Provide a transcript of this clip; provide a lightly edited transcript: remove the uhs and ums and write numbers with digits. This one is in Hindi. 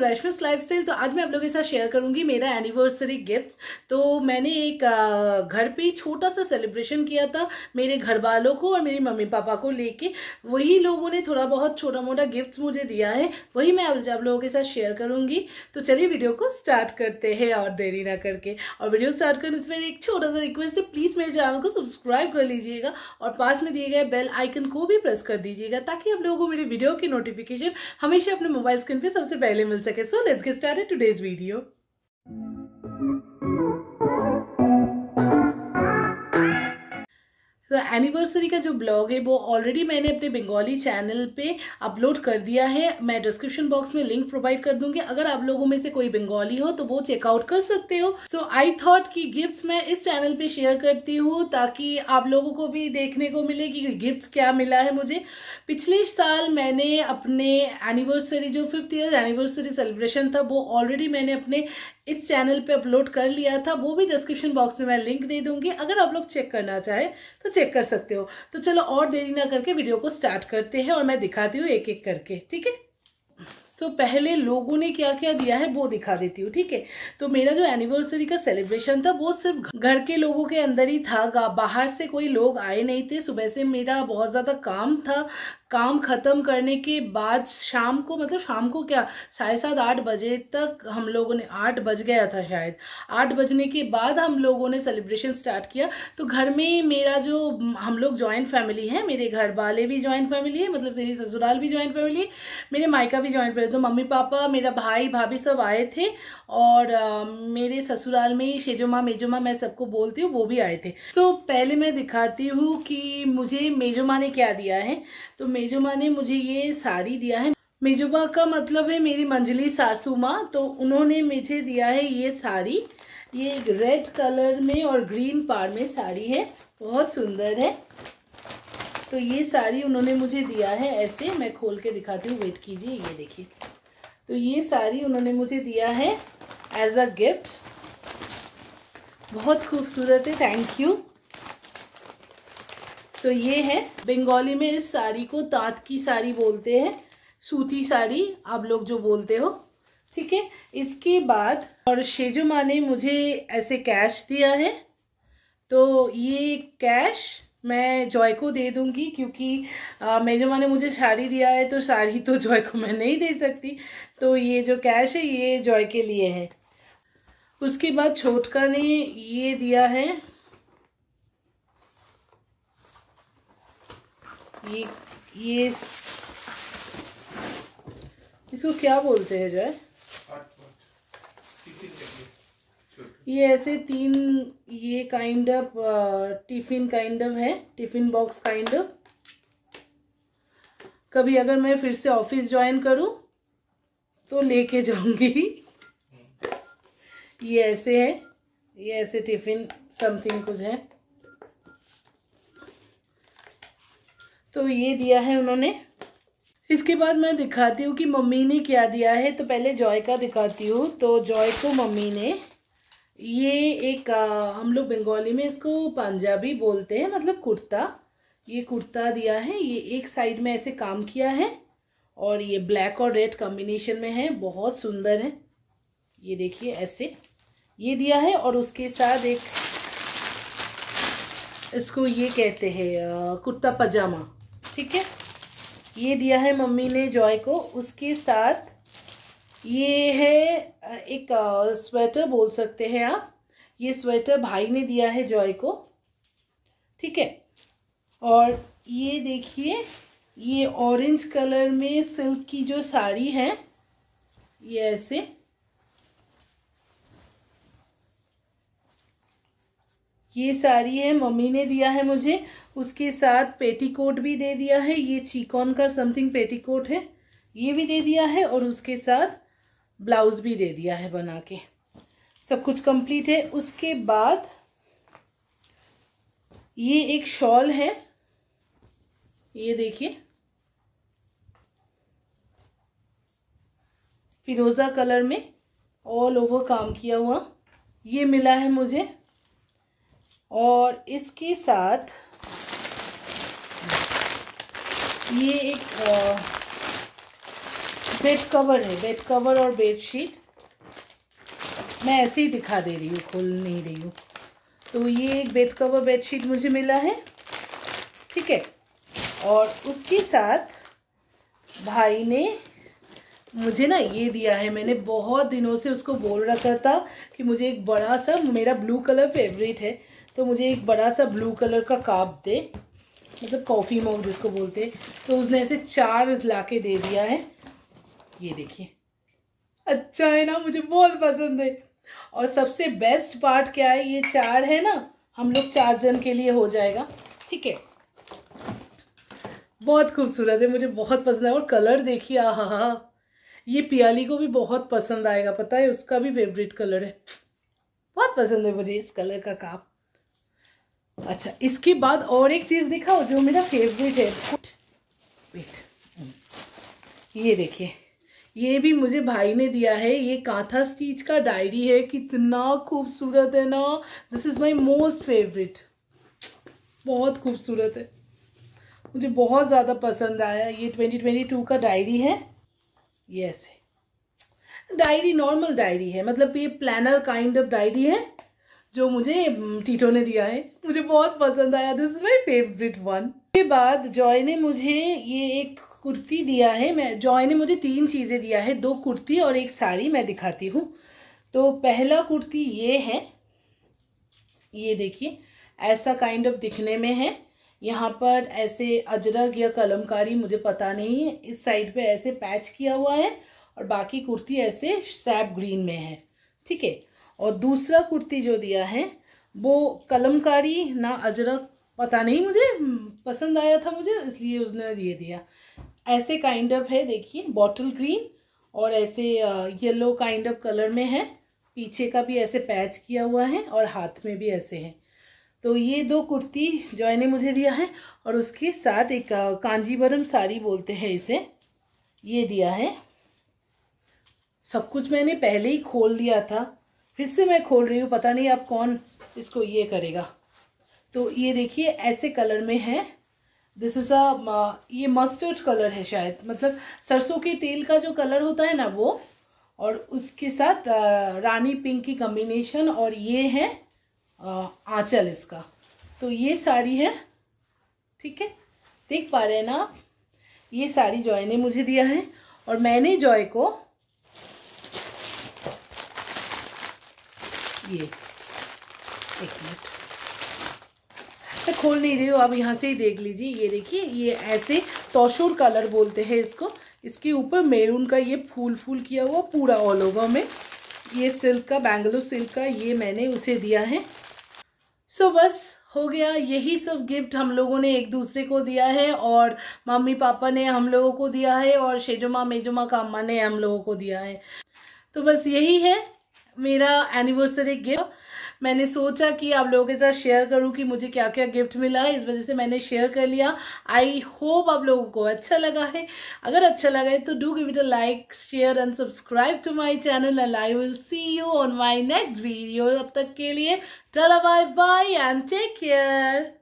रश्मिस लाइफस्टाइल। तो आज मैं आप लोगों के साथ शेयर करूंगी मेरा एनिवर्सरी गिफ्ट्स। तो मैंने एक घर पे छोटा सा सेलिब्रेशन किया था मेरे घर वालों को और मेरी मम्मी पापा को लेके। वही लोगों ने थोड़ा बहुत छोटा मोटा गिफ्ट्स मुझे दिया है, वही मैं आप लोगों के साथ शेयर करूंगी। तो चलिए वीडियो को स्टार्ट करते हैं और देरी ना करके। और वीडियो स्टार्ट करने से पहले एक छोटा सा रिक्वेस्ट है, प्लीज मेरे चैनल को सब्सक्राइब कर लीजिएगा और पास में दिए गए बेल आइकन को भी प्रेस कर दीजिएगा ताकि आप लोगों को मेरी वीडियो की नोटिफिकेशन हमेशा अपने मोबाइल स्क्रीन पे सबसे पहले मिल सके। So let's get started today's video. तो एनिवर्सरी का जो ब्लॉग है वो ऑलरेडी मैंने अपने बंगाली चैनल पे अपलोड कर दिया है। मैं डिस्क्रिप्शन बॉक्स में लिंक प्रोवाइड कर दूंगी, अगर आप लोगों में से कोई बंगाली हो तो वो चेकआउट कर सकते हो। सो आई थॉट कि गिफ्ट्स मैं इस चैनल पे शेयर करती हूँ ताकि आप लोगों को भी देखने को मिले कि गिफ्ट्स क्या मिला है मुझे। पिछले साल मैंने अपने एनिवर्सरी जो 5th ईयर एनिवर्सरी सेलिब्रेशन था वो ऑलरेडी मैंने अपने इस चैनल पे अपलोड कर लिया था, वो भी डिस्क्रिप्शन बॉक्स में मैं लिंक दे दूंगी, अगर आप लोग चेक करना चाहे तो चेक कर सकते हो। तो चलो और देरी ना करके वीडियो को स्टार्ट करते हैं और मैं दिखाती हूँ एक एक करके, ठीक है। तो पहले लोगों ने क्या क्या दिया है वो दिखा देती हूँ, ठीक है। तो मेरा जो एनिवर्सरी का सेलिब्रेशन था वो सिर्फ घर के लोगों के अंदर ही था, बाहर से कोई लोग आए नहीं थे। सुबह से मेरा बहुत ज़्यादा काम था, काम ख़त्म करने के बाद शाम को, मतलब शाम को क्या 7:30-8 बजे तक हम लोगों ने, 8 बज गया था शायद, 8 बजने के बाद हम लोगों ने सेलिब्रेशन स्टार्ट किया। तो घर में मेरा जो, हम लोग जॉइंट फैमिली है, मेरे घर वाले भी जॉइंट फैमिली है, मतलब मेरी ससुराल भी जॉइंट फैमिली है, मेरे मायका भी जॉइंट फैमिली। तो मम्मी पापा, मेरा भाई भाभी सब आए थे और मेरे ससुराल में शेजो मेजो मैं सबको बोलती हूँ, वो भी आए थे। सो पहले मैं दिखाती हूँ कि मुझे मेजो ने क्या दिया है। तो मेजो ने मुझे ये साड़ी दिया है। मेजो का मतलब है मेरी मंजली सासू माँ। तो उन्होंने मुझे दिया है ये साड़ी, ये रेड कलर में और ग्रीन पार में साड़ी है, बहुत सुंदर है। तो ये साड़ी उन्होंने मुझे दिया है, ऐसे मैं खोल के दिखाती हूँ, वेट कीजिए, ये देखिए। तो ये साड़ी उन्होंने मुझे दिया है एज अ गिफ्ट, बहुत खूबसूरत है, थैंक यू। तो ये है, बंगाली में इस साड़ी को तात की साड़ी बोलते हैं, सूती साड़ी आप लोग जो बोलते हो, ठीक है। इसके बाद और शेजो माँ ने मुझे ऐसे कैश दिया है। तो ये कैश मैं जॉय को दे दूंगी क्योंकि मेजो माँ ने मुझे साड़ी दिया है, तो साड़ी तो जॉय को मैं नहीं दे सकती। तो ये जो कैश है ये जॉय के लिए है। उसके बाद छोटका ने ये दिया है, ये इसको क्या बोलते हैं जॉय? ये ऐसे 3, ये kind of tiffin kind of है, टिफिन बॉक्स काइंड ऑफ। कभी अगर मैं फिर से ऑफिस ज्वाइन करूं तो लेके जाऊंगी। ये ऐसे है, ये ऐसे टिफिन समथिंग कुछ है। तो ये दिया है उन्होंने। इसके बाद मैं दिखाती हूँ कि मम्मी ने क्या दिया है। तो पहले जॉय का दिखाती हूँ। तो जॉय को मम्मी ने ये एक हम लोग बंगाली में इसको पंजाबी बोलते हैं, मतलब कुर्ता, ये कुर्ता दिया है। ये एक साइड में ऐसे काम किया है और ये ब्लैक और रेड कॉम्बिनेशन में है, बहुत सुंदर है। ये देखिए ऐसे ये दिया है। और उसके साथ एक, इसको ये कहते हैं कुर्ता पजामा, ठीक है, ये दिया है मम्मी ने जॉय को। उसके साथ ये है एक स्वेटर बोल सकते हैं आप, ये स्वेटर भाई ने दिया है जॉय को, ठीक है। और ये देखिए, ये ऑरेंज कलर में सिल्क की जो साड़ी है, ये ऐसे, ये साड़ी है, मम्मी ने दिया है मुझे। उसके साथ पेटीकोट भी दे दिया है, ये चिकॉन का समथिंग पेटीकोट है, ये भी दे दिया है। और उसके साथ ब्लाउज भी दे दिया है बना के, सब कुछ कंप्लीट है। उसके बाद ये एक शॉल है, ये देखिए, फिरोजा कलर में ऑल ओवर काम किया हुआ, ये मिला है मुझे। और इसके साथ ये एक बेड कवर है, बेड कवर और बेडशीट। मैं ऐसे ही दिखा दे रही हूँ, खोल नहीं रही हूँ। तो ये एक बेड कवर बेडशीट मुझे मिला है, ठीक है। और उसके साथ भाई ने मुझे ना ये दिया है। मैंने बहुत दिनों से उसको बोल रखा था कि मुझे एक बड़ा सा, मेरा ब्लू कलर फेवरेट है, तो मुझे एक बड़ा सा ब्लू कलर का कप दे, मतलब कॉफ़ी मग जिसको बोलते हैं। तो उसने ऐसे 4 लाके दे दिया है। ये देखिए, अच्छा है ना, मुझे बहुत पसंद है। और सबसे बेस्ट पार्ट क्या है, ये 4 है ना, हम लोग 4 जन के लिए हो जाएगा, ठीक है। बहुत खूबसूरत है, मुझे बहुत पसंद है। और कलर देखिए, आहा, ये पियाली को भी बहुत पसंद आएगा, पता है, उसका भी फेवरेट कलर है। बहुत पसंद है मुझे इस कलर का कप। अच्छा, इसके बाद और एक चीज़ दिखाओ जो मेरा फेवरेट है। वेट, ये देखिए, ये भी मुझे भाई ने दिया है। ये कांथा स्टिच का डायरी है, कितना खूबसूरत है ना। This is my most favourite, बहुत खूबसूरत है, मुझे बहुत ज़्यादा पसंद आया। ये 2022 का डायरी है। ये ऐसे डायरी, नॉर्मल डायरी है, मतलब ये प्लानर काइंड ऑफ डायरी है जो मुझे टीटो ने दिया है। मुझे बहुत पसंद आया, this is my favourite one. उसके बाद जॉय ने मुझे ये एक कुर्ती दिया है। जॉय ने मुझे 3 चीज़ें दिया है, 2 कुर्ती और एक साड़ी। मैं दिखाती हूँ। तो पहला कुर्ती ये है, ये देखिए, ऐसा काइंड ऑफ दिखने में है। यहाँ पर ऐसे अजरक या कलमकारी, मुझे पता नहीं है, इस साइड पे ऐसे पैच किया हुआ है और बाकी कुर्ती ऐसे सैप ग्रीन में है, ठीक है। और दूसरा कुर्ती जो दिया है वो कलमकारी ना अजरक, पता नहीं, मुझे पसंद आया था मुझे, इसलिए उसने ये दिया। ऐसे काइंड ऑफ है, देखिए, बॉटल ग्रीन और ऐसे येलो काइंड ऑफ कलर में है। पीछे का भी ऐसे पैच किया हुआ है और हाथ में भी ऐसे है। तो ये 2 कुर्ती जॉय ने मुझे दिया है। और उसके साथ एक कांजीवरम साड़ी बोलते हैं इसे, ये दिया है। सब कुछ मैंने पहले ही खोल दिया था, फिर से मैं खोल रही हूँ, पता नहीं अब कौन इसको ये करेगा। तो ये देखिए, ऐसे कलर में है। दिस इज़ ये मस्टर्ड कलर है शायद, मतलब सरसों के तेल का जो कलर होता है ना वो, और उसके साथ रानी पिंक की कॉम्बिनेशन। और ये है आंचल इसका। तो ये साड़ी है, ठीक है, देख पा रहे हैं ना आप। ये साड़ी जॉय ने मुझे दिया है और मैंने जॉय को ये, एक मिनट, मैं खोल नहीं रही हूँ, आप यहाँ से ही देख लीजिए। ये देखिए, ये ऐसे तोशूर कलर बोलते हैं इसको। इसके ऊपर मेरून का ये फूल किया हुआ पूरा ऑल ओवर में। ये सिल्क का, बेंगलोर सिल्क का, ये मैंने उसे दिया है। सो बस हो गया, यही सब गिफ्ट हम लोगों ने एक दूसरे को दिया है। और मम्मी पापा ने हम लोगों को दिया है और शेजोमा मेजोमा का अम्मा ने हम लोगों को दिया है। तो बस यही है मेरा एनिवर्सरी गिफ्ट। मैंने सोचा कि आप लोगों के साथ शेयर करूं कि मुझे क्या क्या गिफ्ट मिला है, इस वजह से मैंने शेयर कर लिया। आई होप आप लोगों को अच्छा लगा है। अगर अच्छा लगा है तो do give it a like, share and subscribe to my channel and I will see you on my next video. अब तक के लिए tata, bye bye and take care.